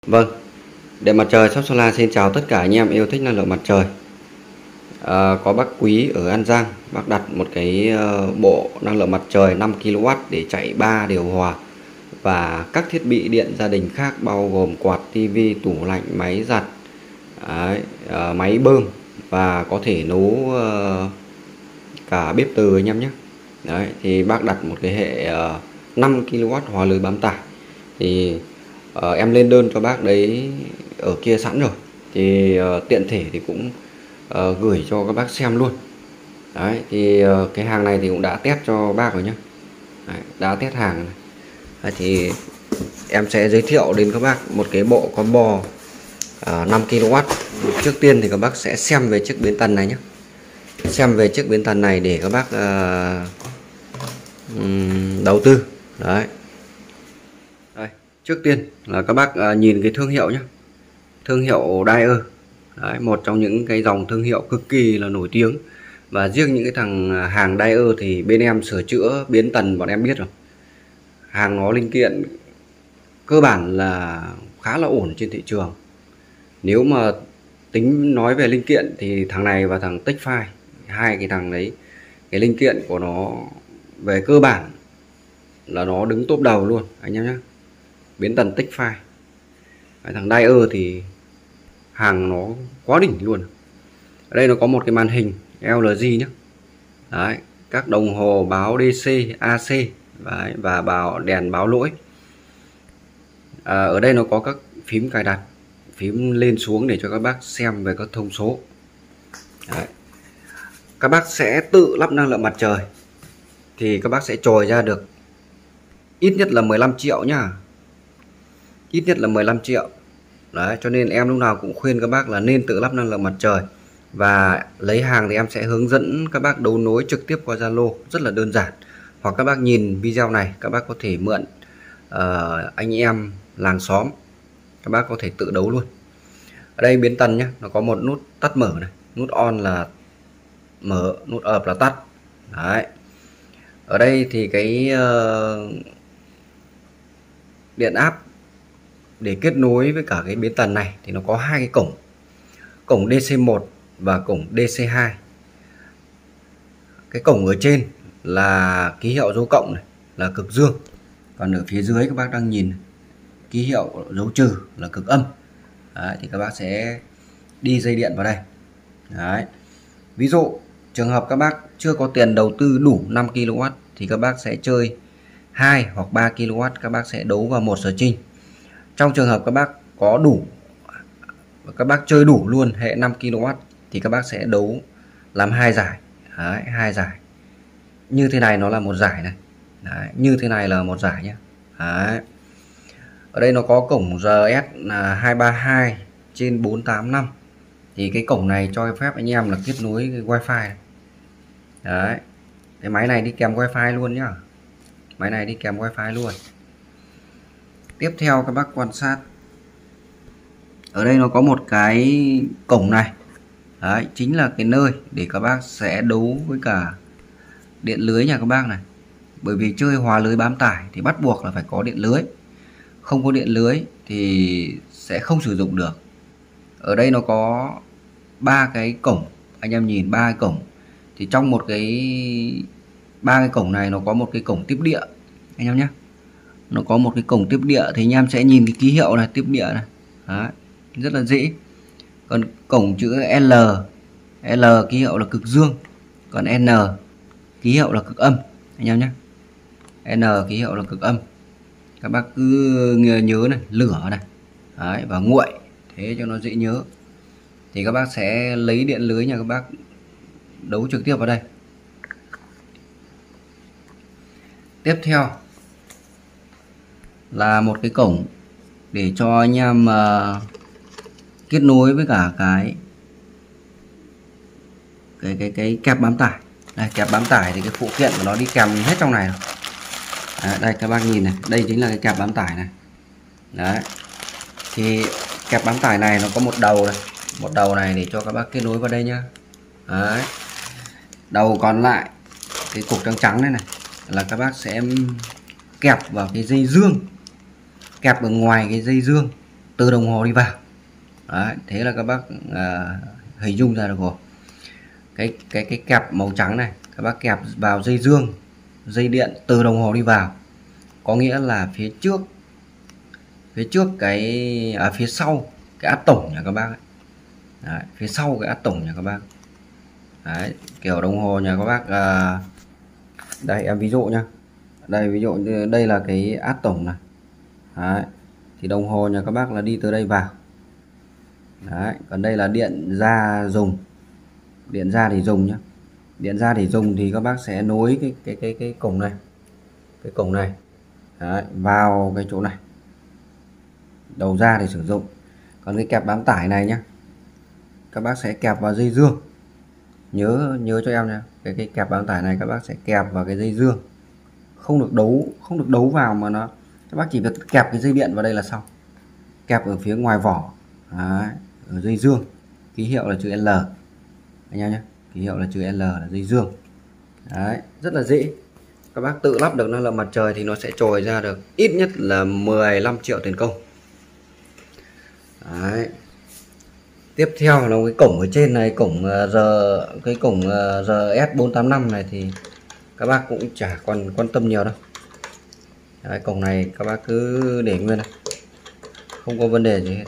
Vâng, Điện Mặt Trời Shop Solar xin chào tất cả anh em yêu thích năng lượng mặt trời. Có bác Quý ở An Giang, bác đặt một cái bộ năng lượng mặt trời 5 kW để chạy 3 điều hòa và các thiết bị điện gia đình khác bao gồm quạt, tivi, tủ lạnh, máy giặt, máy bơm và có thể nấu cả bếp từ anh em nhé. Đấy, thì bác đặt một cái hệ 5 kW hòa lưới bám tải thì em lên đơn cho bác đấy ở kia sẵn rồi, thì tiện thể thì cũng gửi cho các bác xem luôn. Đấy, thì cái hàng này thì cũng đã test cho bác rồi nhé. Đấy, đã test hàng này. Đấy, thì em sẽ giới thiệu đến các bác một cái bộ combo 5 kW. Trước tiên thì các bác sẽ xem về chiếc biến tần này nhé. Xem về chiếc biến tần này để các bác đầu tư. Đấy. Đây, trước tiên là các bác nhìn cái thương hiệu nhé. Thương hiệu Daier. Đấy, một trong những cái dòng thương hiệu cực kỳ là nổi tiếng. Và riêng những cái thằng hàng Daier thì bên em sửa chữa biến tần bọn em biết rồi. Hàng nó linh kiện cơ bản là khá là ổn trên thị trường. Nếu mà tính nói về linh kiện thì thằng này và thằng Techfire, hai cái thằng đấy, cái linh kiện của nó về cơ bản là nó đứng top đầu luôn anh em nhé. Biến tần Techfire. Thằng Daier thì hàng nó quá đỉnh luôn. Ở đây nó có một cái màn hình LG nhé. Đấy, các đồng hồ báo DC, AC và đèn báo lỗi. Ở đây nó có các phím cài đặt, phím lên xuống để cho các bác xem về các thông số. Đấy. Các bác sẽ tự lắp năng lượng mặt trời thì các bác sẽ chồi ra được ít nhất là 15 triệu nhá. Ít nhất là 15 triệu. Đấy, cho nên em lúc nào cũng khuyên các bác là nên tự lắp năng lượng mặt trời. Và lấy hàng thì em sẽ hướng dẫn các bác đấu nối trực tiếp qua Zalo, rất là đơn giản. Hoặc các bác nhìn video này, các bác có thể mượn anh em làng xóm, các bác có thể tự đấu luôn. Ở đây biến tần nhé, nó có một nút tắt mở này, nút on là mở, nút up là tắt. Đấy. Ở đây thì cái điện áp để kết nối với cả cái biến tần này thì nó có hai cái cổng DC1 và cổng DC2. Cái cổng ở trên là ký hiệu dấu cộng này là cực dương, còn ở phía dưới các bác đang nhìn ký hiệu dấu trừ là cực âm. Đấy, thì các bác sẽ đi dây điện vào đây. Đấy. Ví dụ trường hợp các bác chưa có tiền đầu tư đủ 5 kW thì các bác sẽ chơi 2 hoặc 3 kW, các bác sẽ đấu vào một string. Trong trường hợp các bác có đủ, các bác chơi đủ luôn hệ 5 kW thì các bác sẽ đấu làm 2 giải. Đấy, 2 giải. Như thế này nó là một giải này. Đấy, như thế này là một giải nhé. Đấy. Ở đây nó có cổng RS là 232 trên 485. Thì cái cổng này cho phép anh em là kết nối cái wifi này. Đấy. Cái máy này đi kèm wifi luôn nhá. Máy này đi kèm wifi luôn. Tiếp theo các bác quan sát. Ở đây nó có một cái cổng này. Đấy, chính là cái nơi để các bác sẽ đấu với cả điện lưới nhà các bác này. Bởi vì chơi hòa lưới bám tải thì bắt buộc là phải có điện lưới. Không có điện lưới thì sẽ không sử dụng được. Ở đây nó có 3 cái cổng, anh em nhìn 3 cái cổng. Thì trong một cái 3 cái cổng này nó có một cái cổng tiếp địa anh em nhé. Nó có một cái cổng tiếp địa thì anh em sẽ nhìn cái ký hiệu này, tiếp địa này. Đấy, rất là dễ. Còn cổng chữ L, L ký hiệu là cực dương, còn N ký hiệu là cực âm anh em nhé. N ký hiệu là cực âm. Các bác cứ nhớ này, lửa này. Đấy, và nguội, thế cho nó dễ nhớ. Thì các bác sẽ lấy điện lưới nhà các bác đấu trực tiếp vào đây. Tiếp theo là một cái cổng để cho anh em kết nối với cả cái kẹp bám tải. Đây, kẹp bám tải thì cái phụ kiện của nó đi kèm hết trong này. Đấy, đây các bác nhìn này, đây chính là cái kẹp bám tải này. Đấy. Thì kẹp bám tải này nó có một đầu này, một đầu này để cho các bác kết nối vào đây nhá. Đấy. Đầu còn lại cái cục trắng trắng này này là các bác sẽ kẹp vào cái dây dương, kẹp ở ngoài cái dây dương từ đồng hồ đi vào. Đấy, thế là các bác hình dung ra được rồi. Cái kẹp màu trắng này các bác kẹp vào dây dương, dây điện từ đồng hồ đi vào, có nghĩa là phía trước cái phía sau cái áp tổng nhà các bác ấy. Đấy, phía sau cái áp tổng nhà các bác. Đấy, kiểu đồng hồ nhà các bác đây em ví dụ nhá, đây ví dụ như đây là cái áp tổng này. Đấy, thì đồng hồ nhà các bác là đi từ đây vào. Đấy, còn đây là điện ra dùng, điện ra thì dùng nhá, điện ra thì dùng thì các bác sẽ nối cái cổng này, cái cổng này. Đấy, vào cái chỗ này, đầu ra để sử dụng. Còn cái kẹp bám tải này nhá, các bác sẽ kẹp vào dây dương, nhớ cho em nha, cái kẹp bám tải này các bác sẽ kẹp vào cái dây dương, không được đấu vào mà nó, các bác chỉ việc kẹp cái dây điện vào đây là xong, kẹp ở phía ngoài vỏ. Đấy, ở dây dương ký hiệu là chữ L anh em nhé, ký hiệu là chữ L là dây dương. Đấy, rất là dễ, các bác tự lắp được nó là mặt trời thì nó sẽ trồi ra được ít nhất là 15 triệu tiền công. Đấy, tiếp theo là cái cổng ở trên này, cổng cái cổng RS485 này thì các bác cũng chả còn quan tâm nhiều đâu. Đấy, cổng này các bác cứ để nguyên này, không có vấn đề gì hết.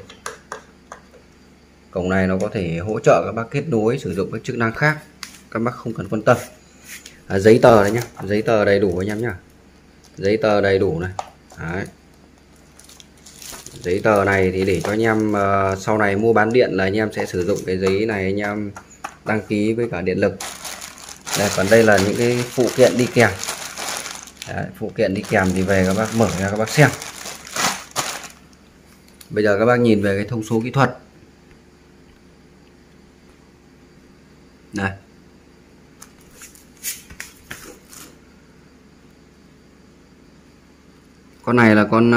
Cổng này nó có thể hỗ trợ các bác kết nối sử dụng các chức năng khác, các bác không cần quan tâm. Giấy tờ đấy nhá, giấy tờ đầy đủ anh em nhá, giấy tờ đầy đủ này. Đấy, giấy tờ này thì để cho anh em sau này mua bán điện là anh em sẽ sử dụng cái giấy này, anh em đăng ký với cả điện lực. Đây, còn đây là những cái phụ kiện đi kèm. Đấy, phụ kiện đi kèm thì về các bác mở ra các bác xem. Bây giờ các bác nhìn về cái thông số kỹ thuật. Đây, con này là con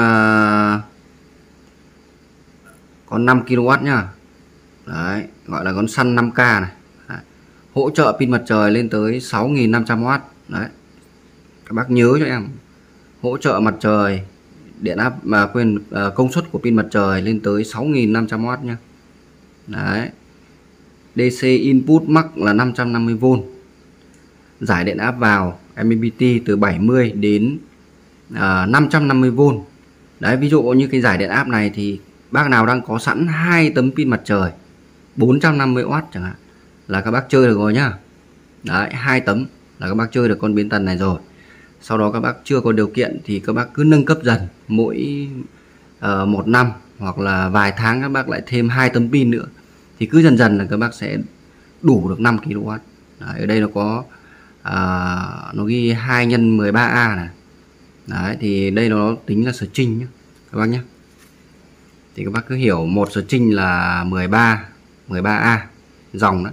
5 kW nhá. Đấy, gọi là con Sun 5K này. Đấy, hỗ trợ pin mặt trời lên tới 6.500W. Đấy, các bác nhớ cho em, hỗ trợ mặt trời điện áp mà quên công suất của pin mặt trời lên tới 6.500W nhá. Đấy, DC input max là 550V, giải điện áp vào MPPT từ 70 đến 550V. Đấy, ví dụ như cái giải điện áp này thì bác nào đang có sẵn 2 tấm pin mặt trời 450W chẳng hạn là các bác chơi được rồi nhá. Đấy, 2 tấm là các bác chơi được con biến tần này rồi. Sau đó các bác chưa có điều kiện thì các bác cứ nâng cấp dần, mỗi 1 năm hoặc là vài tháng các bác lại thêm 2 tấm pin nữa, thì cứ dần dần là các bác sẽ đủ được 5 kW. Đấy, ở đây nó có nó ghi 2 x 13A này. Đấy, thì đây nó tính là string nhé các bác nhé. Thì các bác cứ hiểu một string là 13A dòng đó.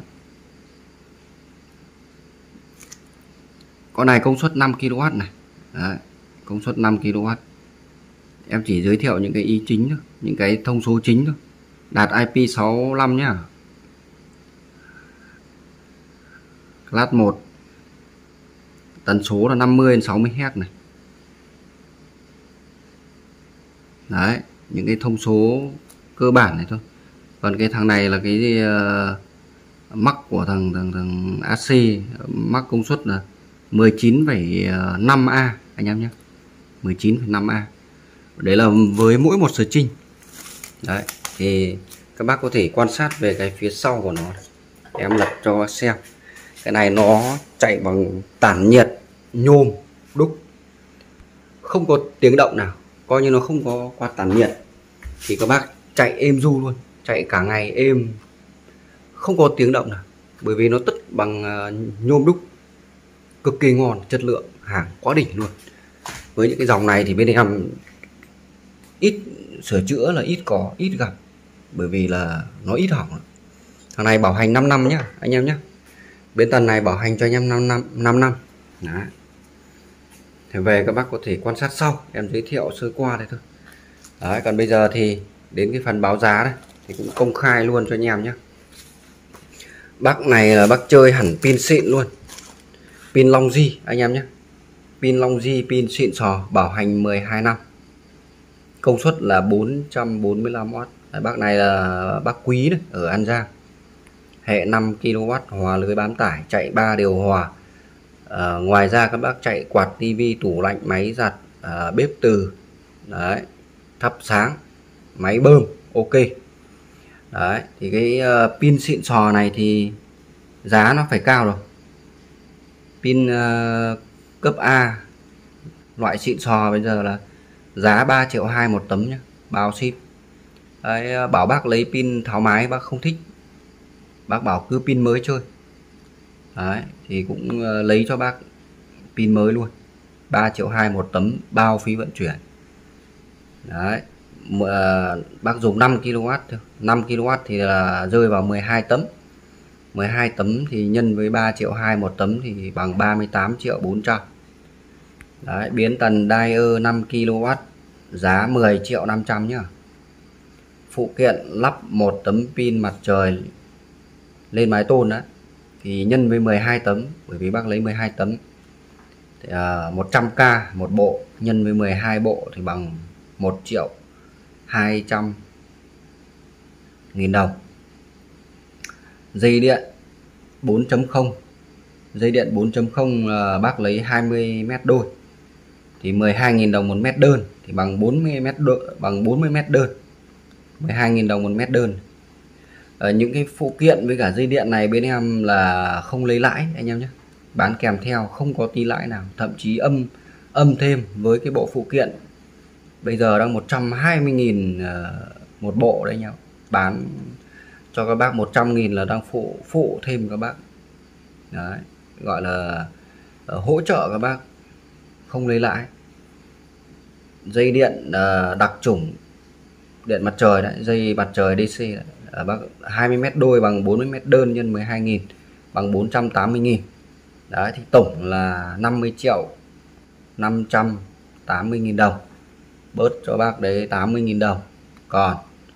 Con này công suất 5 kW này. Đấy, công suất 5 kW. Em chỉ giới thiệu những cái ý chính thôi, những cái thông số chính thôi. Đạt IP65 nhá. Class 1. Tần số là 50 đến 60 Hz này. Đấy, những cái thông số cơ bản này thôi. Còn cái thằng này là cái mắc của thằng AC, mắc công suất là 19,5A anh em nhé, 19,5A. Đấy là với mỗi một string. Đấy, thì các bác có thể quan sát về cái phía sau của nó. Em lật cho các bác xem. Cái này nó chạy bằng tản nhiệt nhôm đúc, không có tiếng động nào, coi như nó không có quạt tản nhiệt, thì các bác chạy êm ru luôn, chạy cả ngày êm, không có tiếng động nào, bởi vì nó tất bằng nhôm đúc, cực kỳ ngon, chất lượng hàng quá đỉnh luôn. Với những cái dòng này thì bên em ít sửa chữa, là ít gặp, bởi vì là nó ít hỏng. Thằng này bảo hành 5 năm nhá anh em nhé. Bên tần này bảo hành cho anh em 5 năm. Đấy. Thì về các bác có thể quan sát sau, em giới thiệu sơ qua đây thôi. Đấy, còn bây giờ thì đến cái phần báo giá đây thì cũng công khai luôn cho anh em nhé. Bác này là bác chơi hẳn pin xịn luôn, pin Longji anh em nhé, pin Longji, pin xịn sò, bảo hành 12 năm. công suất là 445W. Đấy, bác này là bác Quý đấy, ở An Giang. Hệ 5kW, hòa lưới bán tải, chạy 3 điều hòa. Ngoài ra các bác chạy quạt, tivi, tủ lạnh, máy giặt, bếp từ, đấy, thắp sáng, máy bơm, ok. Đấy, thì cái pin xịn sò này thì giá nó phải cao rồi. Pin cấp A loại xịn sò bây giờ là giá 3,2 triệu một tấm nhé, bao ship. Đấy, bảo bác lấy pin tháo mái bác không thích, bác bảo cứ pin mới chơi. Đấy, thì cũng lấy cho bác pin mới luôn, 3,2 triệu một tấm, bao phí vận chuyển. Đấy, bác dùng 5kW thôi, 5kW thì là rơi vào 12 tấm. 12 tấm thì nhân với 3,2 triệu một tấm thì bằng 38,4 triệu. Đấy, biến tần Daier 5kW giá 10,5 triệu nhá. Phụ kiện lắp một tấm pin mặt trời lên mái tôn đó thì nhân với 12 tấm, bởi vì bác lấy 12 tấm thì 100k một bộ, nhân với 12 bộ thì bằng 1.200.000 đồng. Dây điện 4.0, dây điện 4.0 là bác lấy 20 mét đôi thì 12.000 đồng một mét đơn, thì bằng 40 mét đơn, 12.000 đồng một mét đơn. Những cái phụ kiện với cả dây điện này bên em là không lấy lãi anh em nhé, bán kèm theo, không có tí lãi nào, thậm chí âm thêm với cái bộ phụ kiện bây giờ đang 120.000 một bộ đấy nhau, bán cho các bác 100.000 là đang phụ thêm các bác. Đấy, gọi là hỗ trợ các bác, không lấy lãi. Dây điện đặc chủng điện mặt trời đấy, dây mặt trời DC đấy. Bác 20 mét đôi bằng 40 mét đơn nhân 12.000 bằng 480.000. Đấy, thì tổng là 50.580.000 đồng, bớt cho bác đấy 80.000 đồng, còn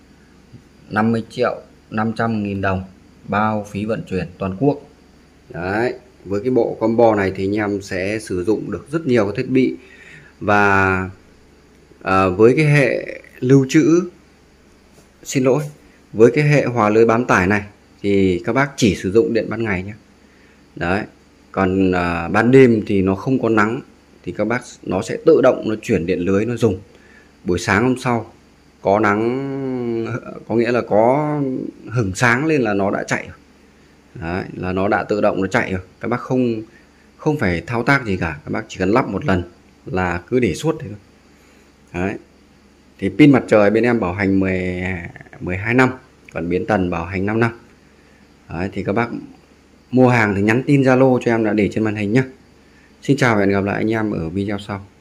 50.500.000 đồng bao phí vận chuyển toàn quốc. Đấy, với cái bộ combo này thì anh em sẽ sử dụng được rất nhiều cái thiết bị, và với cái hệ lưu trữ, xin lỗi, với cái hệ hòa lưới bám tải này thì các bác chỉ sử dụng điện ban ngày nhé. Đấy, còn ban đêm thì nó không có nắng thì các bác nó sẽ tự động nó chuyển điện lưới nó dùng. Buổi sáng hôm sau có nắng, có nghĩa là có hửng sáng lên là nó đã chạy rồi. Đấy, là nó đã tự động nó chạy rồi, các bác không phải thao tác gì cả, các bác chỉ cần lắp một lần là cứ để suốt thế thôi. Đấy, thì pin mặt trời bên em bảo hành 12 năm, còn biến tần bảo hành 5 năm. Đấy, thì các bác mua hàng thì nhắn tin Zalo cho em đã để trên màn hình nhé. Xin chào và hẹn gặp lại anh em ở video sau.